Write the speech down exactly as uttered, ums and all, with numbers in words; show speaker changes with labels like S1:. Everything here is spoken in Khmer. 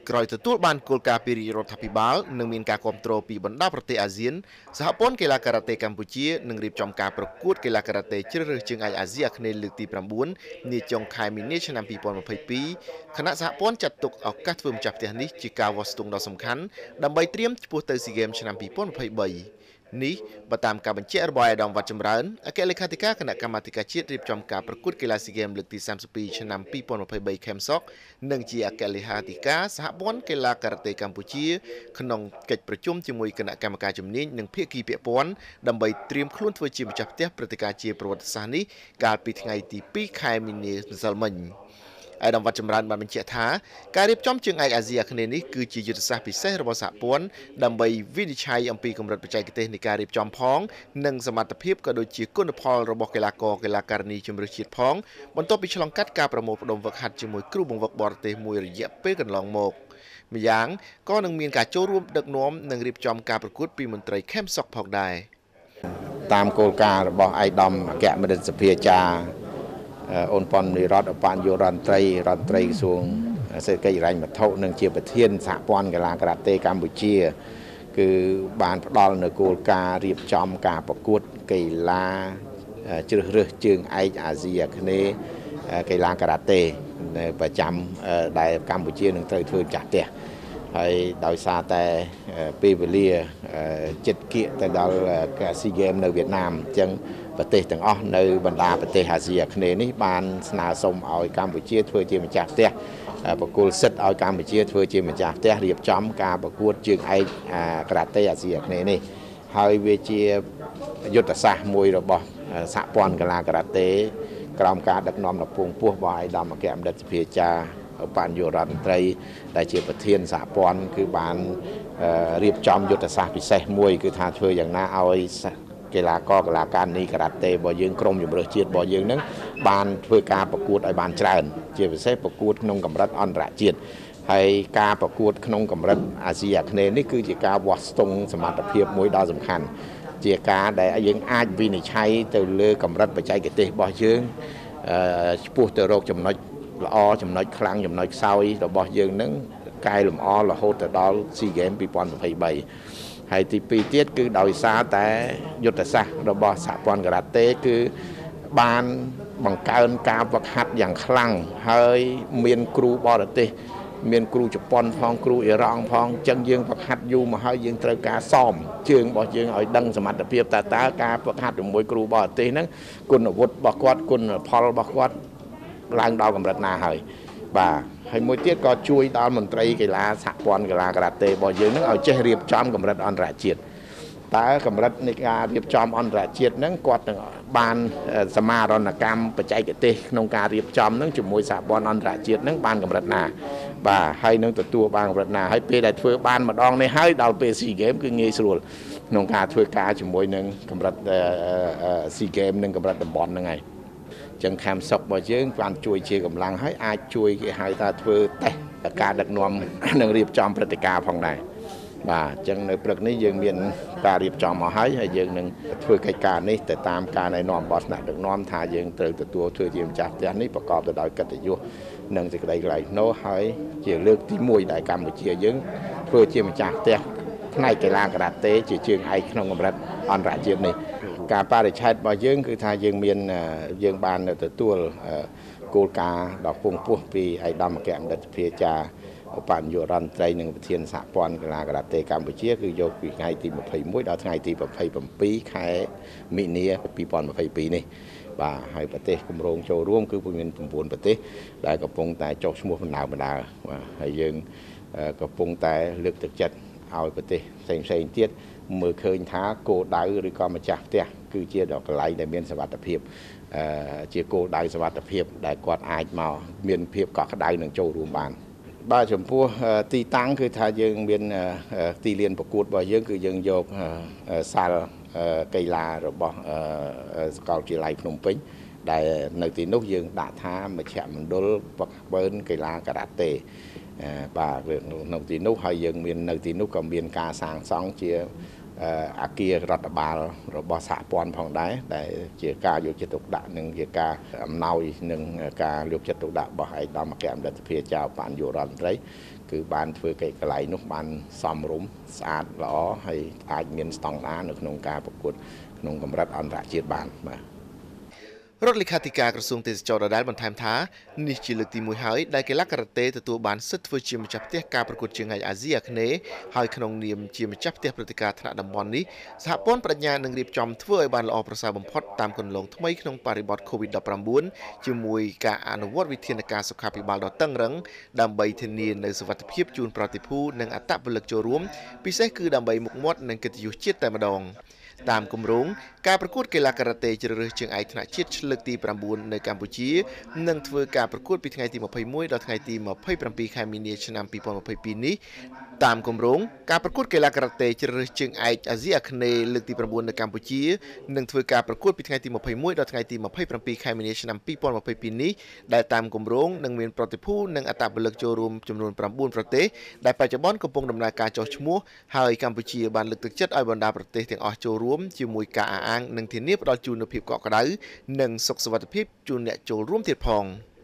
S1: ក្រោយទទួលបានគោលការណ៍ពីរាជរដ្ឋាភិបាលនិងមានការគ្រប់គ្រងពីបណ្ដាប្រទេសអាស៊ានសហព័ន្ធកីឡាការ៉ាតេកម្ពុជានឹងរៀបចំការប្រកួតកីឡាការ៉ាតេជ្រើសរើសជើងឯកអាស៊ីអាគ្នេយ៍លើកទី៩នាចុងខែមីនាឆ្នាំពីរពាន់ម្ភៃពីរគណៈសហព័ន្ធចាត់ទុកឱកាសធ្វើម្ចាស់ផ្ទះនេះជាការវាស់ស្ទង់ដ៏សំខាន់ដើម្បីត្រៀមឆ្ពោះទៅស៊ីហ្គេមឆ្នាំពីរពាន់ម្ភៃបីនេះបើតាមការបញ្ជាក់របស់អាយដាមវត្តចម្រើនអគ្គលេខាធិការគណៈកម្មាធិការជាតិរៀបចំការប្រកួតកីឡាស៊ីហ្គេមលើកទីសាមសិបពីរឆ្នាំពីរពាន់ម្ភៃបីខេមសុកនិងជាអគ្គលេខាធិការសហព័ន្ធកីឡាការ៉ាតេកម្ពុជាក្នុងកិច្ចប្រជុំជាមួយគណៈកម្មការជំនាញនិងភាគីពាក់ព័ន្ធដើម្បីត្រៀមខ្លួនធ្វើជាម្ចាស់ផ្ទះព្រឹត្តិការណ៍ជាប្រវត្តិសាស្ត្រនេះកាលពីថ្ងៃទីពីរខែមីនាម្សិលមិញអាយដាមវត្តចម្រើនបានបញ្ជាក់ថាការរៀបចំជើងឯកអាស៊ីអាគ្នេយ៍នេះគឺជាយុទ្ធសាស្ត្រពិសេសរបស់សហព័ន្ធដើម្បីវិនិច្ឆ័យអំពីកម្រិតបច្ចេកទេសនៃការរៀបចំផងនិងសមត្ថភាពក៏ដូចជាគុណផលរបស់កីឡាករកីឡាការិនីជម្រើសជាតិផងបន្ទាប់ពីឆ្លងកាត់ការប្រមូលផ្ដុំហ្វឹកហាត់ជាមួយគ្រូបង្វឹកបរទេសមួយរយៈពេលកន្លងមកម្យ៉ាងក៏នឹងមានការចូលរួមដឹកនាំនិងរៀបចំការប្រកួតពីមន្ត្រីខេមសុកផងដែរ
S2: តាមគោលការណ៍របស់ឯកឧត្តមអគ្គមនិតសភាចារអូនប៉ុននិរដ្ឋអបញ្ញរដ្ឋមន្ត្រីរដ្ឋមន្ត្រីក្រសួងសេដ្ឋកិច្ចហិរញ្ញវត្ថុនិងជាប្រធានសហព័ន្ធកីឡាការ៉ាតេកម្ពុជាគឺបានផ្ដល់នូវគោលការណ៍រៀបចំការប្រកួតកីឡាជ្រើសរើសជើងឯកអាស៊ីអាគ្នេយ៍កីឡាការ៉ាតេនៅប្រចាំដែលកម្ពុជានឹងត្រូវធ្វើចាស់ផ្ទះហើយដោយសារតែពេលវេលាចិត្តគៀកទៅដល់ស៊ីហ្គេមនៅវៀតណាមអញ្ចឹងប្រទេសទាំងអស់នៅបណ្ដាប្រទេសអាស៊ីអាគ្នេយ៍នេះបានស្នើសុំឲ្យកម្ពុជាធ្វើជាម្ចាស់ផ្ទះប្រគល់សិទ្ធិឲ្យកម្ពុជាធ្វើជាម្ចាស់ផ្ទះរៀបចំការប្រកួតជើងឯកការ៉ាតេអាស៊ីអាគ្នេយ៍នេះហើយវាជាយុទ្ធសាស្ត្រមួយរបស់សហព័ន្ធកីឡាការ៉ាតេក្រោមការដឹកនាំដ៏ពងពោះរបស់ឯកឧត្តមអគ្គមនិតសភាចារបញ្ញរដ្ឋមន្ត្រីដែលជាប្រធានសហព័ន្ធគឺបានរៀបចំយុទ្ធសាស្ត្រពិសេសមួយគឺថាធ្វើយ៉ាងណាឲ្យកីឡាករកីឡាការិនីការ៉ាតេរបស់យើងក្រុមជម្រើសជាតិរបស់យើងនឹងបានធ្វើការប្រកួតឲ្យបានច្រើនជាពិសេសប្រកួតក្នុងកម្រិតអន្តរជាតិហើយការប្រកួតក្នុងកម្រិតអាស៊ីអាគ្នេយ៍នេះគឺជាការវាស់ស្ទង់សមត្ថភាពមួយដ៏សំខាន់ជាការដែលយើងអាចវិនិច្ឆ័យទៅលើកម្រិតបច្ចេកទេសរបស់យើងឆ្ពោះទៅរកចំណុចល្អចំណុចខ្លាំងចំណុចខ្សោយរបស់យើងនឹងកែលម្អរហូតទៅដល់ស៊ីហ្គេមពីរពាន់ម្ភៃបីហើយទីពីរទៀតគឺដោយសារតែយុទ្ធសាស្ត្ររបស់សហព័ន្ធការ៉ាតេគឺបានបង្កើនការហ្វឹកហាត់យ៉ាងខ្លាំងហើយមានគ្រូបរទេសមានគ្រូជប៉ុនផងគ្រូអ៊ីរ៉ង់ផងអញ្ចឹងយើងហ្វឹកហាត់យូរមកហើយយើងត្រូវការសមជើងរបស់យើងឲ្យដឹងសមត្ថភាពតើតើការហ្វឹកហាត់ជាមួយគ្រូបរទេសហ្នឹងគុណវុឌ្ឍរបស់គាត់គុណផលរបស់គាត់ឡើងដល់កម្រិតណាហើយបាទហើយមួយទៀតក៏ជួយដល់មន្ត្រីកីឡាសហព័ន្ធកីឡាការ៉ាតេរបស់យើងនឹងឲ្យចេះរៀបចំកម្រិតអន្តរជាតិតើកម្រិតនៃការរៀបចំអន្តរជាតិហ្នឹងគាត់នឹងបានសមារណកម្មបច្ចេកទេសក្នុងការរៀបចំហ្នឹងជាមួយសហព័ន្ធអន្តរជាតិហ្នឹងបានកម្រិតណាបាទហើយនឹងទទួលបានកម្រិតណាហើយពេលដែលធ្វើបានម្ដងនេះហើយដល់ពេលស៊ីហ្គេមគឺងាយស្រួលក្នុងការធ្វើការជាមួយនឹងកម្រិតស៊ីហ្គេមនិងកម្រិតតំបន់ហ្នឹងហើយចឹងខេមសុករបស់យើងបានជួយជាកម្លាំងហើយអាចជួយគេហៅថាធ្វើតេស្តការដឹកនាំនិងរៀបចំព្រឹត្តិការណ៍ផងដែរបាទអញ្ចឹងនៅព្រឹកនេះយើងមានការរៀបចំមកហើយហើយយើងនឹងធ្វើកិច្ចការនេះទៅតាមការណែនាំរបស់ថ្នាក់ដឹកនាំថាយើងត្រូវទទួលធ្វើជាម្ចាស់ផ្ទះនេះប្រកបទៅដោយកិត្តិយសនិងសេចក្តីថ្លៃថ្នូរហើយជាលើកទីមួយដែលកម្ពុជាយើងធ្វើជាម្ចាស់ផ្ទះផ្នែកកីឡាការ៉ាតេជាជើងឯកក្នុងកម្រិតអន្តរជាតិនេះការបរិច្ឆេទរបស់យើងគឺថាយើងមានយើងបានទទួលគោលការណ៍ដ៏ពងពោះពីឯកឧត្តមអគ្គមនិតសភាចារបញ្ញរដ្ឋមន្ត្រីនិងប្រធានសហព័ន្ធកីឡាការ៉ាតេកម្ពុជាគឺយកពីថ្ងៃទីម្ភៃមួយដល់ថ្ងៃទីម្ភៃbảyខែមីនាពីរពាន់ម្ភៃពីរនេះបាទហើយប្រទេសគម្រោងចូលរួមគឺមាន៩ប្រទេសដែលកំពុងតែចុះឈ្មោះបណ្ដាបណ្ដាបាទហើយយើងកំពុងតែលើកទឹកចិត្តឲ្យប្រទេសផ្សេងផ្សេងទៀតមើលឃើញថាគោលដៅឬក៏ម្ចាស់ផ្ទះគឺជាកន្លែងដែលមានសុវត្ថិភាពជាគោលដៅសុវត្ថិភាពដែលគាត់អាចមកមានភាពកក់ក្ដៅនិងចូលរួមបានបាទចំពោះទីតាំងគឺថាយើងមានទីលានប្រកួតរបស់យើងគឺយើងយកសាលកីឡារបស់សាកលវិទ្យាល័យភ្នំពេញដែលនៅទីនោះយើងដាក់ថាមជ្ឈមណ្ឌលហ្វឹកហ្វឺនកីឡាការ៉ាតេបាទនៅទីនោះហើយយើងមាននៅទីនោះក៏មានការសាងសង់ជាអាគាររដ្ឋបាលរបស់សហព័ន្ធផងដែរដែលជាការយកចិត្តទុកដាក់និងជាការអំណោយនិងការយកចិត្តទុកដាក់របស់ឯកឧត្តមអគ្គមន្ត្រីសភាចៅបញ្ញយុរដ្ឋមន្ត្រីគឺបានធ្វើកិច្ចកន្លែងនោះបានសមរម្យស្អាតល្អហើយអាចមានស្តង់ដារនៅក្នុងការប្រកួតក្នុងកម្រិតអន្តរជាតិបានបាទ
S1: រដ្ឋលេខាធិការក្រសួងទេសចរដដែលបន្ថែមថានេះជាលើកទីមួយហើយដែលកីឡាការ៉ាតេទទួលបានសិទ្ធិធ្វើជាម្ចាស់ផ្ទះការប្រកួតជើងឯកអាស៊ីអាគ្នេយ៍ហើយក្នុងនាមជាម្ចាស់ផ្ទះព្រឹត្តិការណ៍ថ្នាក់តំបន់នេះសហព័ន្ធបញ្ញានឹងរៀបចំធ្វើឲ្យបានល្អប្រសើរបំផុតតាមគន្លងថ្មីក្នុងបរិបទ COVID ដប់ប្រាំបួន ជាមួយការអនុវត្តវិធានការសុខាភិបាលដ៏តឹងរ៉ឹងដើម្បីធានានូវសុវត្ថិភាពជូនប្រតិភូនិងអត្តពលិកចូលរួមពិសេសគឺដើម្បីមុខមាត់និងកិត្តិយសជាតិតែម្ដងតាមគម្រោងការប្រកួតកីឡាការ៉ាតេជ្រើសរើសជើងឯកថ្នាក់ជាតិលើកទីប្រាំបួននៅកម្ពុជានឹងធ្វើការប្រកួតពីថ្ងៃទីម្ភៃមួយដល់ថ្ងៃទីម្ភៃប្រាំពីរខែមីនាឆ្នាំពីរពាន់ម្ភៃពីរនេះតាមគម្រោងការប្រកួតកីឡាការ៉ាតេជ្រើសរើសជើងឯកអាស៊ីអាគ្នេយ៍លើកទីប្រាំបួននៅកម្ពុជានឹងធ្វើការប្រកួតពីថ្ងៃទីម្ភៃមួយដល់ថ្ងៃទីម្ភៃប្រាំពីរខែមីនាឆ្នាំពីរពាន់ម្ភៃពីរនេះដែលតាមគម្រោងនឹងមានប្រតិភូនិងអត្តពលិកចូលរួមចំនួនប្រាំបួនប្រទេសដែលបច្ចុប្បន្នកំពុងដំណើរការចុះឈ្មោះហើយកម្ពុជាបានលើកទឹកចិត្តឲ្យបណ្ដាប្រទេសទាំងអស់ចូលរួមជាមួយការអះអាងនិងធានាផ្ដល់ជូននូវភាពកក់ក្ដៅនិងសុខសុវត្ថិភាពជូនអ្នកចូលរួមទៀតផង។